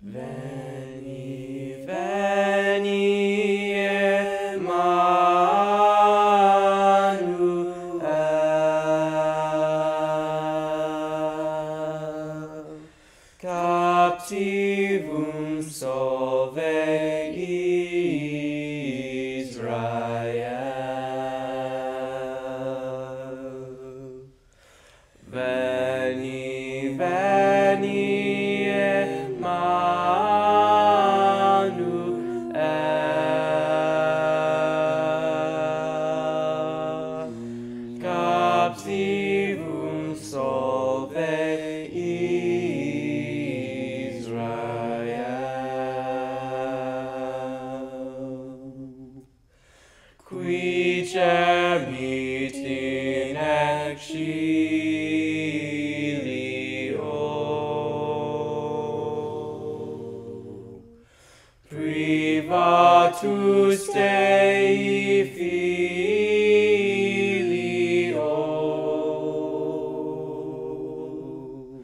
Veni, veni, Emmanuel, captivum solve Israel. Veni, veni, Emmanuel, captivum solve Israel. Qui gemit in exilio, privatus Dei filio.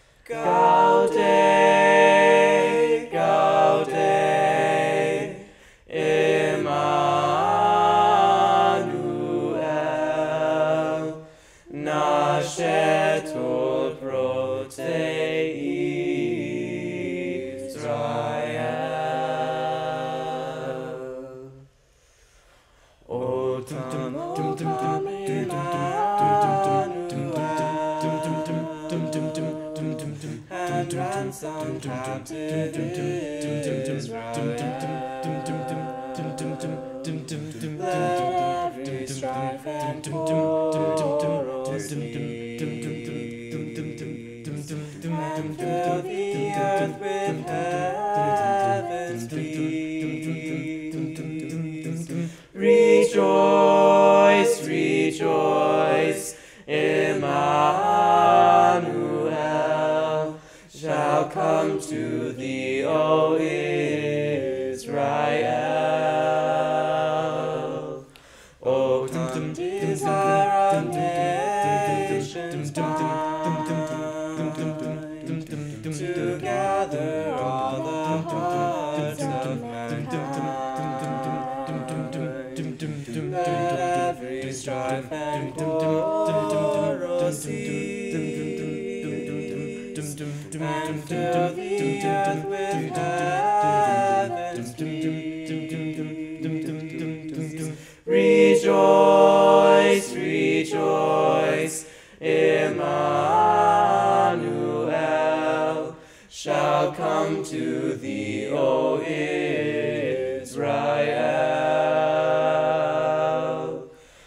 Gaude, gaude, Emmanuel, nascetur pro te Israel. O tam and ransom captive Israel. Let every strife and quarrel cease, and fill the earth with heaven's peace. Rejoice, rejoice, Emmanuel shall come to thee, O Israel. O come, desire of nations bind, to gather all the hearts of mankind. Let every strife and quarrel cease, and fill the earth with heaven's peace. Rejoice, rejoice, Emmanuel shall come to thee, O Israel.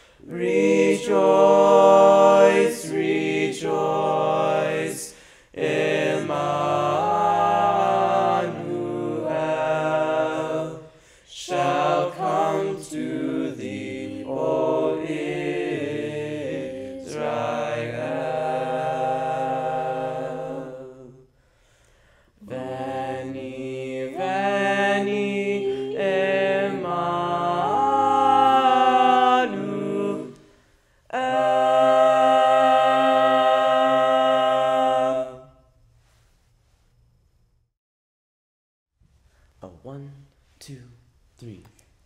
Rejoice, rejoice, Emmanuel shall come to thee, O Israel. Veni, veni, Emmanuel. A 1, 2, 3.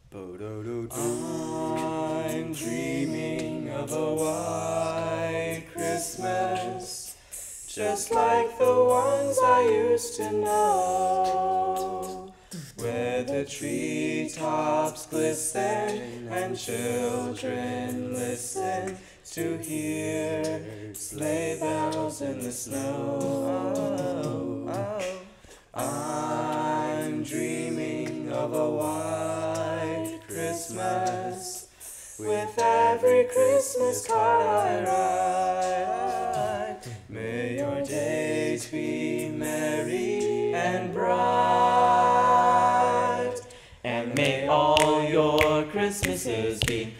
I'm dreaming of a white Christmas, just like the ones I used to know, where the treetops glisten and children listen to hear sleigh bells in the snow. I'm dreaming of a white Christmas, with every Christmas card I write. May your days be merry and bright, and may all your Christmases be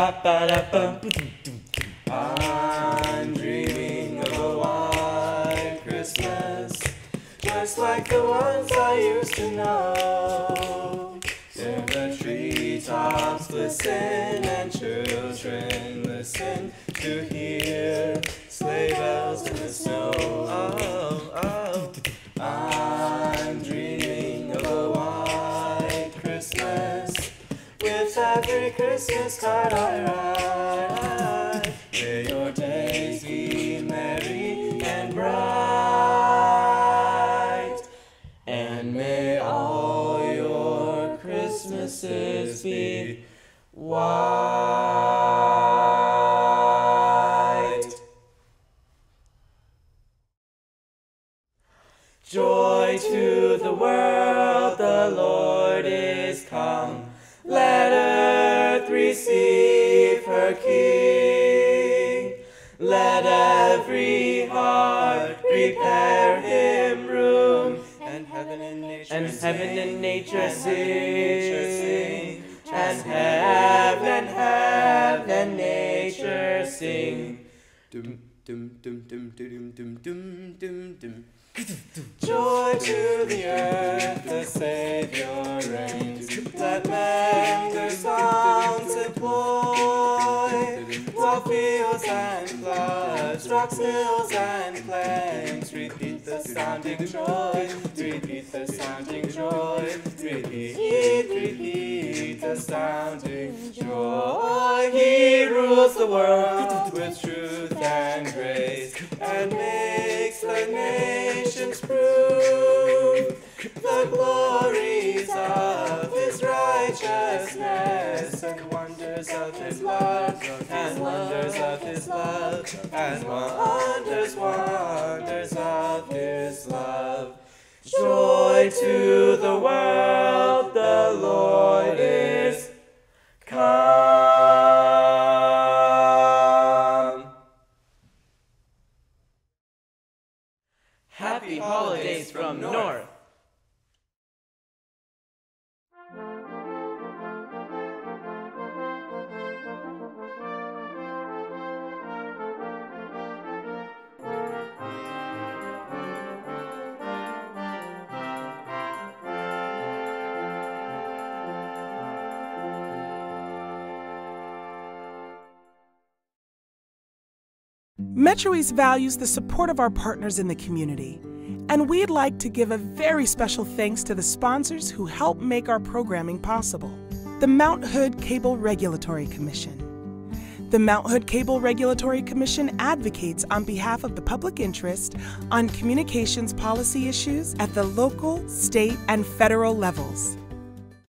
I'm dreaming of a white Christmas, just like the ones I used to know, where the treetops glisten and children listen to hear sleigh bells in the snow. I'm dreaming this card I write. May your days be merry and bright, and may all your Christmases be white. Joy to the world, the Lord is come. Let earth receive her King. Let every heart prepare him room, and heaven and nature sing, and heaven and nature sing. Dum dum dum dum dum dum dum dum dum. Joy to the earth, the Savior reigns. Let men their songs employ, while fields and floods, rocks, hills, and plains repeat the sounding joy. Repeat the sounding joy. Repeat the sounding joy. He rules the world with truth and grace, and makes the nations prove the glories of his righteousness, and wonders of his love, and wonders of his love, and wonders of his love. Joy to the world, the Lord is come. Happy holidays from North. MetroEast values the support of our partners in the community, and we'd like to give a very special thanks to the sponsors who help make our programming possible. The Mount Hood Cable Regulatory Commission. The Mount Hood Cable Regulatory Commission advocates on behalf of the public interest on communications policy issues at the local, state, and federal levels.